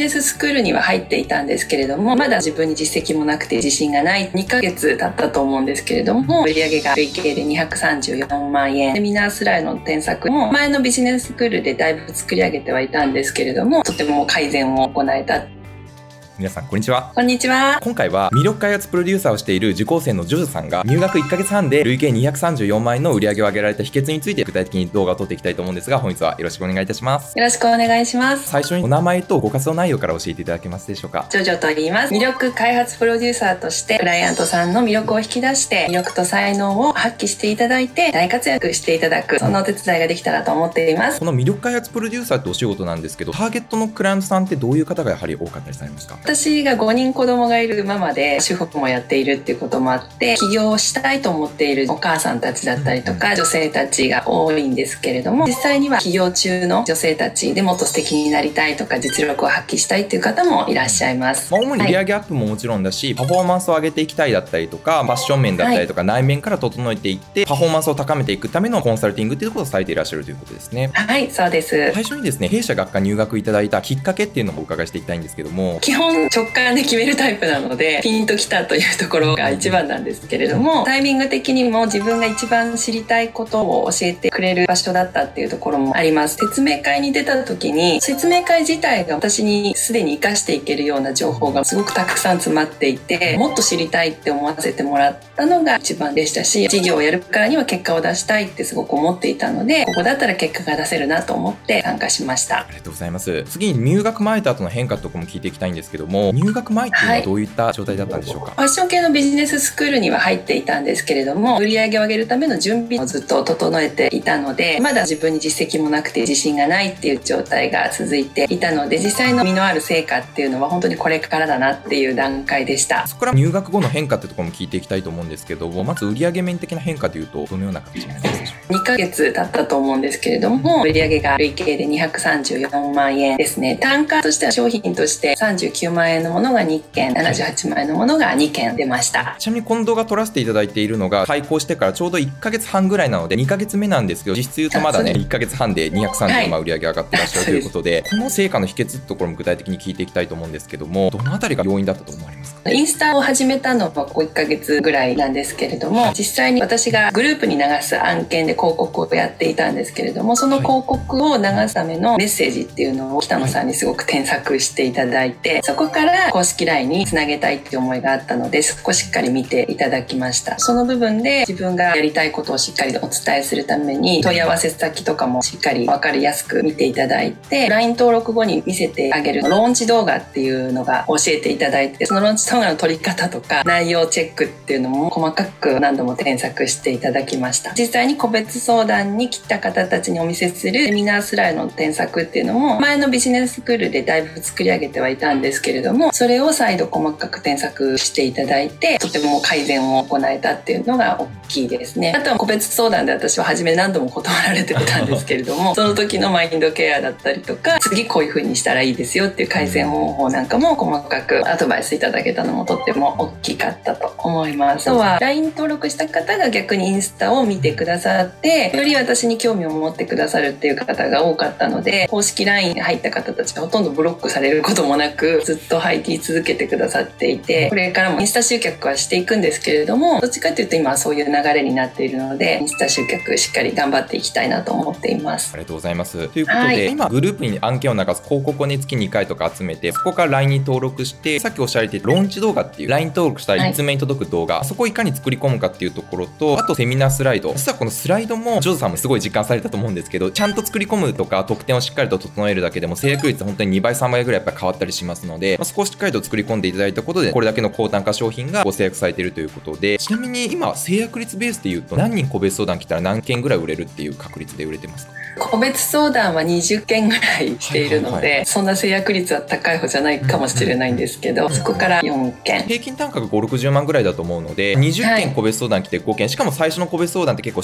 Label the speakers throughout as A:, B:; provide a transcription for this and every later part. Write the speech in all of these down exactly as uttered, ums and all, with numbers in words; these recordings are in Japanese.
A: ネススクールには入っていたんですけれども、まだ自分に実績もなくて自信がないにかげつ経ったと思うんですけれども、売上が累計でにひゃくさんじゅうよんまんえん、セミナースライドの添削も前のビジネススクールでだいぶ作り上げてはいたんですけれども、とても改善を行えた。
B: 皆さんこんにちは。
A: こんにちは。
B: 今回は魅力開発プロデューサーをしている受講生のジョジョさんが入学いっかげつはんで累計にひゃくさんじゅうよんまんえんの売り上げを上げられた秘訣について具体的に動画を撮っていきたいと思うんですが、本日はよろしくお願いいたします。
A: よろしくお願いします。
B: 最初にお名前とご活動内容から教えていただけますでしょうか。
A: ジョジョと言います。魅力開発プロデューサーとしてクライアントさんの魅力を引き出して魅力と才能を発揮していただいて大活躍していただく、そのお手伝いができたらと思っています。
B: この魅力開発プロデューサーってお仕事なんですけど、ターゲットのクライアントさんってどういう方がやはり多かったりされますか？
A: 私がごにん子供がいるママで主婦もやっているっていうこともあって、起業をしたいと思っているお母さんたちだったりとか女性たちが多いんですけれども、実際には起業中の女性たちでもっと素敵になりたいとか実力を発揮したいっていう方もいらっしゃいます。
B: まあ、主に売上アップももちろんだし、はい、パフォーマンスを上げていきたいだったりとか、ファッション面だったりとか、はい、内面から整えていってパフォーマンスを高めていくためのコンサルティングっていうことをされていらっしゃるということですね。
A: はい、そうです。
B: 最初にですね、弊社学科入学いただいたきっかけっていうのをお伺いしていきたいんですけども、
A: 基本直感で決めるタイプなのでピンときたというところが一番なんですけれども、タイミング的にも自分が一番知りたいことを教えてくれる場所だったっていうところもあります。説明会に出た時に説明会自体が私にすでに活かしていけるような情報がすごくたくさん詰まっていて、もっと知りたいって思わせてもらったのが一番でしたし、事業をやるからには結果を出したいってすごく思っていたので、ここだったら結果が出せるなと思って参加しました。
B: ありがとうございます。次に入学前と後の変化とかも聞いていきたいんですけども、入学前っていうのはどういった状態だったんでしょうか？はい、
A: ファッション系のビジネススクールには入っていたんですけれども、売り上げを上げるための準備をずっと整えていたので、まだ自分に実績もなくて自信がないっていう状態が続いていたので、実際の実のある成果っていうのは本当にこれからだなっていう段階でした。
B: そこから入学後の変化ってところも聞いていきたいと思うんですけども、まず売上面的な変化というとどのような形になりますでしょうか？
A: にかげつ経ったと思うんですけれども、売上が累計でにひゃくさんじゅうよんまんえんですね。単価としては商品としてさんじゅうきゅうまんえんのものがにけん、ななじゅうはちまんえんのものがにけん出ました。
B: ちなみにこの動画撮らせていただいているのが開講してからちょうどいっかげつはんぐらいなのでにかげつめなんですけど、実質言うとまだねいっかげつはんでにひゃくさんじゅうまん売上上がってらっしゃるということで、この成果の秘訣ってところも具体的に聞いていきたいと思うんですけども、どのあたりが要因だったと思われますか？
A: インスタを始めたのはここいっかげつぐらいなんですけれども、実際に私がグループに流す案件で広告をやっていたんですけれども、その広告を流すためのメッセージっていうのを北野さんにすごく添削していただいて、そこから公式 ライン につなげたいっていう思いがあったので、そこをしっかり見ていただきました。その部分で自分がやりたいことをしっかりお伝えするために問い合わせ先とかもしっかり分かりやすく見ていただいて、 ライン 登録後に見せてあげるローンチ動画っていうのが教えていただいて、そのローンチ動画の撮り方とか内容チェックっていうのも細かく何度も添削していただきました。実際に個別相談に来た方たちにお見せするセミナースライドの添削っていうのも前のビジネススクールでだいぶ作り上げてはいたんですけれども、それを再度細かく添削していただいて、とても改善を行えたっていうのが大きいですね。あとは個別相談で私は初め何度も断られてたんですけれどもその時のマインドケアだったりとか、次こういう風にしたらいいですよっていう改善方法なんかも細かくアドバイスいただけたのもとっても大きかったと思います。あとは ライン 登録した方が逆にインスタを見てくださって、より私に興味を持ってくださるっていう方が多かったので、公式 ライン に入った方たちがほとんどブロックされることもなくずっと入り続けてくださっていて、これからもインスタ集客はしていくんですけれども、どっちかというと今はそういう流れになっているので、インスタ集客しっかり頑張っていきたいなと思っています。
B: ありがとうございます。ということで、
A: はい、
B: 今グループに案件を流す広告をね月にかいとか集めて、そこから ライン に登録して、さっきおっしゃられていたローンチ動画っていう ライン 登録したらいつめに届く動画、はい、そこをいかに作り込むかっていうところと、あとセミナースライド、実はこのスライドもジョーズさんもすごい実感されたと思うんですけど、ちゃんと作り込むとか得点をしっかりと整えるだけでも制約率本当ににばいさんばいぐらいやっぱ変わったりしますので、まあ、そこをしっかりと作り込んでいただいたことでこれだけの高単価商品がご制約されているということで、ちなみに今制約率ベースでいうと何人個別相談来たら何件ぐらい売れるっていう確率で売れてますか？
A: 個別相談はにじゅっけんぐらいしているので、はいはいはい、そんな制約率は高い方じゃないかもしれないんですけど、うんうん、そこからよんけん、
B: 平均単価がごじゅうろくじゅうまんぐらいだと思うので、にじゅっけん個別相談来てごけん、しかも最初の個別相談って結構試行錯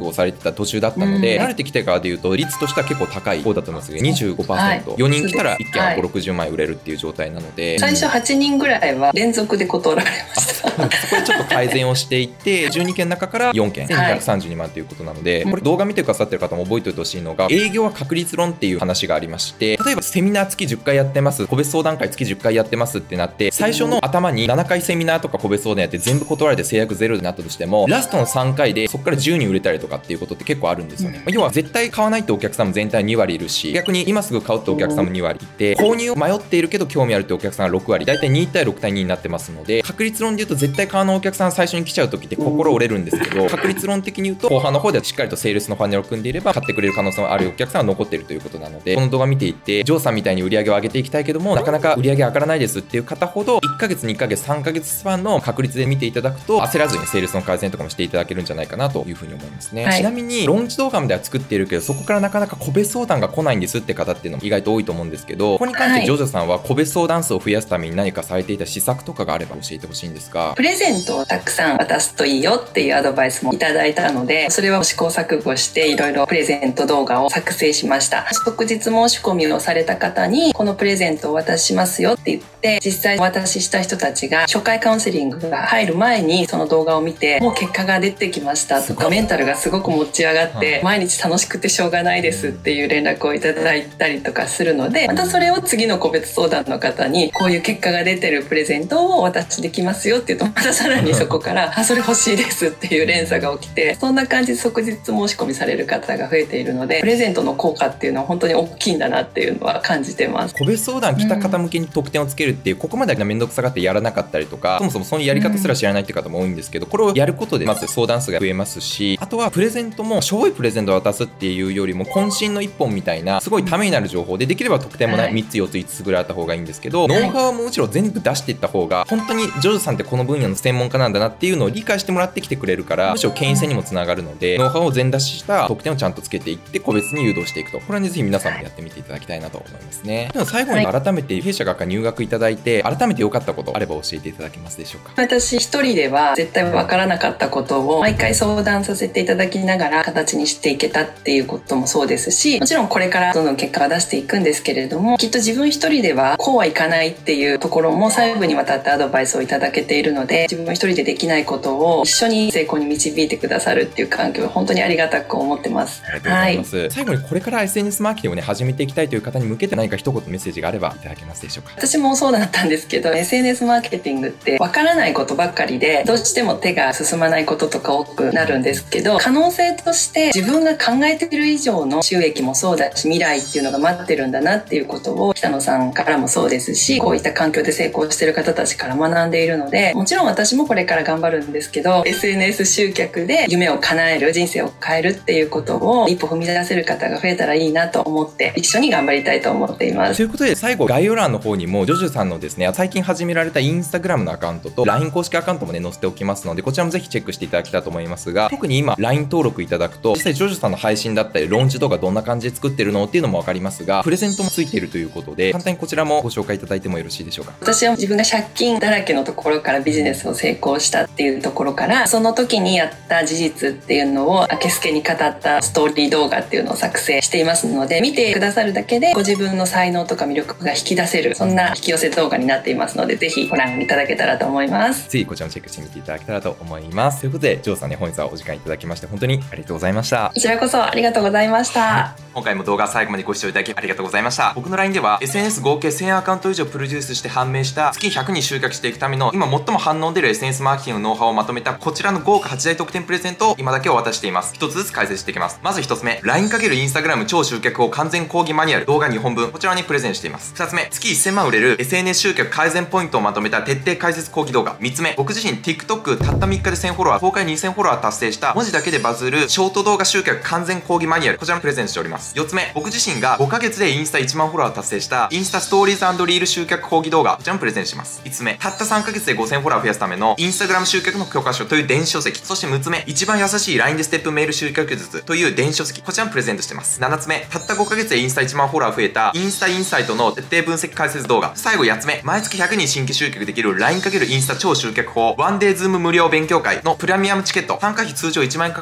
B: 覚をされてた途中だったので、慣れてきてからでいうと率としては結構高い方だと思いますけど にじゅうごパーセント、はい、よにん来たらいっけんはごじゅう、ろくじゅうまん円売れるっていう状態なので、
A: 最初はちにんぐらいは連続で断られましたそこ
B: でちょっと改善をしていってじゅうにけんの中からよんけんせんにひゃくさんじゅうにまんということなので、これ動画見てくださってる方も覚えておいてほしいのが、営業は確率論っていう話がありまして、例えばセミナー月じゅっかいやってます、個別相談会月じゅっかいやってますってなって、最初の頭にななかいセミナーとか個別相談やって全部断られて制約ゼロになったとしても、ラストのさんかいでそこからじゅうにん売れたりとかっていうことって結構あるんですよね。要は絶対買わないってお客さんも全体にわりいるし、逆に今すぐ買うってお客さんもにわりいて、購入を迷っているけど興味あるってお客さんがろくわり、だいたいにたいろくたいにになってますので、確率論で言うと絶対買わないお客さん最初に来ちゃう時って心折れるんですけど、確率論的に言うと後半の方ではしっかりとセールスのファネルを組んでいれば買ってくれる可能性のあるお客さんが残っているということなので、この動画見ていてジョーさんみたいに売り上げを上げていきたいけどもなかなか売り上げ上がらないですっていう方ほど、いっかげつにかげつさんかげつスパンの確率で見ていただくと焦らずにセールスの改善とかもしていただけるんじゃないかなというふうに思いますね、はい、ちなみにローンチ動画までは作っているけどそこからなかなか個別相談が来ないんですって方っていうのも意外と多いと思うんですけど、ここに関してジョジョさんは個別相談数を増やすために何かされていた施策とかがあれば教えてほしいんですが。
A: プレゼントをたくさん渡すといいよっていうアドバイスもいただいたので、それは試行錯誤していろいろプレゼント動画を作成しました。即日申し込みをされた方にこのプレゼントをお渡ししますよって言って、実際お渡しした人たちが初回カウンセリングが入る前にその動画を見て、もう結果が出てきましたとか、メンタルがすごく持ち上がって毎日楽しくてしょうがないですっていう連絡をいただいたりとかするので、またそれを次の個別相談の方にこういう結果が出てるプレゼントをお渡しできますよって言うと、またさらにそこからあそれ欲しいですっていう連鎖が起きて、そんな感じで即日申し込みされる方が増えているので、プレゼントの効果っていうのは本当に大きいんだなっていうのは感じてます。
B: 個別相談来た方向けに特典をつけるっていう、ここまで面倒くさがってやらなかったりとか、そもそもそのやり方すら知らないって方も多いんですけど、これをやることでまず相談数が増えますし、あとはプレゼントもしょぼいプレゼントを渡すっていうよりも渾身のいっぽんみたいなすごいためになる情報で、できれば特典もみっつよっついつつぐらいあった方がいいんですけど、ノウハウももちろん全部出していった方が本当にジョジョさんってこの分野の専門家なんだなっていうのを理解してもらってきてくれるから、むしろ権威性にもつながるので、ノウハウを全出しした特典をちゃんとつけていって個別に誘導していくと、これはねぜひ皆さんもやってみていただきたいなと思いますね。でも最後に改めて弊社学科入学いただいて改めて良かったことあれば教えていただけますでしょうか。
A: 私一人では絶対分からなかったことを毎回相談させていただきながら形にしていけたっていうこともそうですし、もちろんこれからどんどん結果を出していくんですけれども、きっと自分一人ではこうはいかないっていうところも細部にわたってアドバイスをいただけているので、自分一人でできないことを一緒に成功に導いてくださるっていう環境を本当にありがたく思ってます。
B: ありがとうございます、はい、最後にこれから エスエヌエス マーケティングをね始めていきたいという方に向けて何か一言メッセージがあればいただけますでしょうか。
A: 私もそうだったんですけど、 エスエヌエス マーケティングって分からないことばっかりでどうしても手が進まないこととか多くなるんですけど、可能性として自分が考えている以上の収益もそうだし未来っていうのが待ってるんだなっていうことを北野さんからもそうですし、こういった環境で成功している方たちから学んでいるので、もちろん私もこれから頑張るんですけど、 エスエヌエス 集客で夢を叶える、人生を変えるっていうことを一歩踏み出せる方が増えたらいいなと思って一緒に頑張りたいと思っています。
B: ということで最後概要欄の方にもジョジョさんのですね最近始められたインスタグラムのアカウントと ライン 公式アカウントもね載せておきますので、こちらもぜひチェックしていただきたいと思いますが、特に今 ライン 登録いただくと実際ジョジョさんの配信だったりローンチ動画どんな感じで作ってるのっていうのも分かりますが、プレゼントもついているということで簡単にこちらもご紹介いただいてもよろしいでしょうか。
A: 私は自分が借金だらけのところからビジネスを成功したっていうところから、その時にやった事実っていうのをあけすけに語ったストーリー動画っていうのを作成していますので、見てくださるだけでご自分の才能とか魅力が引き出せる、そんな引き寄せ動画になっていますので、ぜひご覧いただけたらと思います。
B: ぜひこちらもチェックしてみていただけたらと思います。ということでジョーさんね、本日はお時間いただきまして本当にありがとうございました。
A: こちらこそありがとうございました。
B: 今回も動画最後までご視聴いただきありがとうございました。僕の ライン では エスエヌエス 合計せんアカウント以上プロデュースして判明した月ひゃくにん集客していくための今最も反応出る エスエヌエス マーケティングのノウハウをまとめたこちらの豪華はちだい特典プレゼントを今だけお渡ししています。一つずつ解説していきます。まず一つ目、 ライン×Instagram 超集客法完全講義マニュアル動画にほんぶん、こちらにプレゼンしています。二つ目、月せんまん売れる エスエヌエス 集客改善ポイントをまとめた徹底解説講義動画。三つ目、僕自身 TikTok たったみっかでせんフォロワー、とおかにせんフォロワー達成した文字だけでバズるショート動画集客完全講義マニュアル、こちらもプレゼンしております。よっつめ、僕自身がごかげつでインスタいちまんフォロワー達成したインスタストーリーズ&リール集客講義動画、こちらもプレゼンします。いつつめ、たったさんかげつでごせんフォロワー増やすためのインスタグラム集客の教科書という電子書籍。そしてむっつめ、一番優しい ライン でステップメール集客術という電子書籍、こちらもプレゼントしてます。ななつめ、たったごかげつでインスタいちまんフォロワー増えたインスタインサイトの徹底分析解説動画。最後やっつめ、毎月ひゃくにん新規集客できる ライン×インスタ超集客法ワンデーズーム無料勉強会のプレミアムチケット、参加費通常いちまん円かかる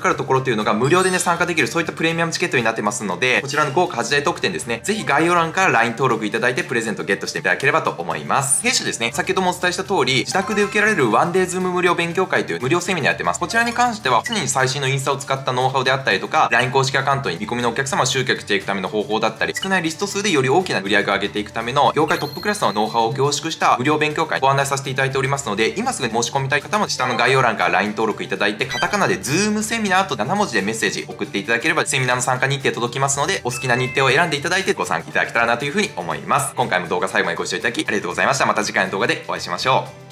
B: かるところというのが無料でね、参加できる、そういったプレミアムチケットになってますので、こちらの豪華はちだい特典ですね、ぜひ概要欄から ライン 登録いただいてプレゼントゲットしていただければと思います。弊社ですね、先ほどもお伝えした通り、自宅で受けられるワンデーズーム無料勉強会という無料セミナーやってます。こちらに関しては、常に最新のインスタを使ったノウハウであったりとか、ライン 公式アカウントに見込みのお客様を集客していくための方法だったり、少ないリスト数でより大きな売り上げを上げていくための業界トップクラスのノウハウを凝縮した無料勉強会ご案内させていただいておりますので、今すぐ申し込みたい方も下の概要欄から ライン 登録いただいて、カタカナで Zoom セミナーとなな文字でメッセージ送っていただければセミナーの参加日程届きますので、お好きな日程を選んでいただいてご参加いただけたらなというふうに思います。今回も動画最後までご視聴いただきありがとうございました。また次回の動画でお会いしましょう。